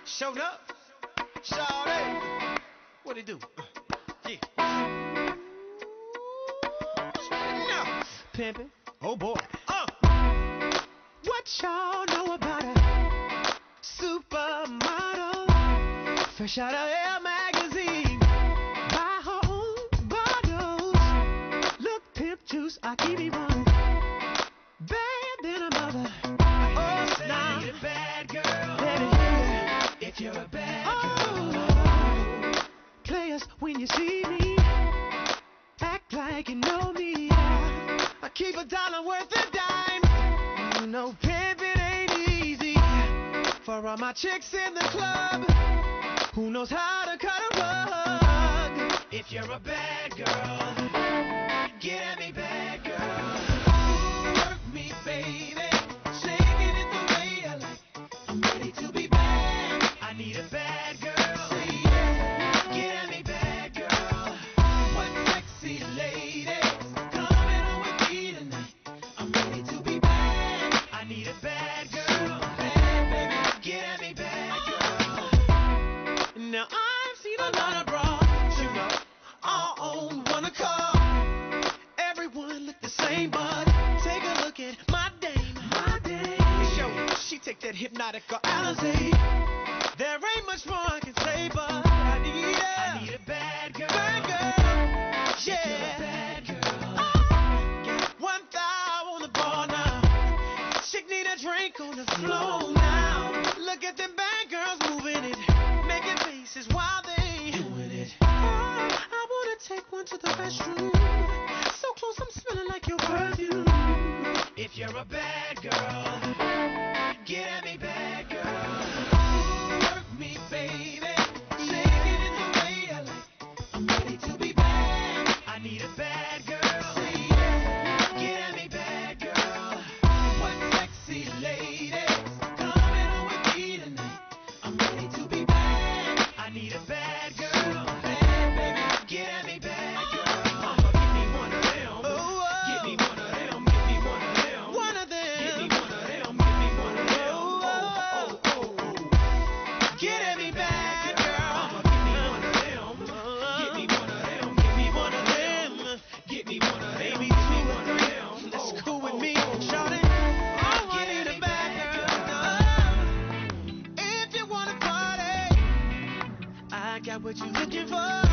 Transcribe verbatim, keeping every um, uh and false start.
Showed up. Shawty. What it do? Uh, yeah. No. Pimpin'. Oh boy. Uh. What y'all know about a supermodel? Fresh out of Air magazine. Buy her own bottles. Look, pimp juice, I keep it one. Bad than a mother. Oh, nah. I need a bad girl. Let it hear. If you're a bad oh. girl. Players, when you see me, act like you know me. I keep a dollar worth of dime. You know, pimpin' ain't easy. For all my chicks in the club, who knows how to cut a rug? If you're a bad girl, get at me, bad girl. Work me, baby. Shaking it the way I like. I'm ready to be bad. I need a bad girl. Say yeah. Get at me, bad girl. What sexy lady coming on with me tonight? I'm ready to be bad. I need a bad girl. Bad baby. Get at me, bad girl. Now I've seen a lot of bras, you know, all on one accord. Everyone look the same, but take a look at my dame. My dame. Show she take that hypnotic or Alizé. There ain't much more I can say, but I need a, I need a bad girl. Bad girl. Yeah. If you're a bad girl. Oh, got one thou on the bar now. Chick need a drink on the floor now. Look at them bad girls moving it, making faces while they doing it. Oh, I wanna take one to the restroom. So close, I'm smelling like your perfume. If you're a bad girl, get at me, bad girl. Work me, baby. Shaking it the way I like. I'm ready to be bad. I need a bad girl. Say yeah. Get at me, bad girl. What sexy lady coming on with me tonight? I'm ready to be bad. I need a bad girl. Bad baby. Get at me, bad girl. Mama, give me one of them. Oh, oh. Give me one of them. Give me one of them. One of them. Give me one of them. Give me one of them. Oh, oh, oh, oh. Get at me, bad girl. Mama, give me one of them. Give me one of them. Give me one of them. Give me one of them. Maybe two or three. That's cool with me, shawty. Oh, I need a bad girl. If you wanna party, I got what you're looking for.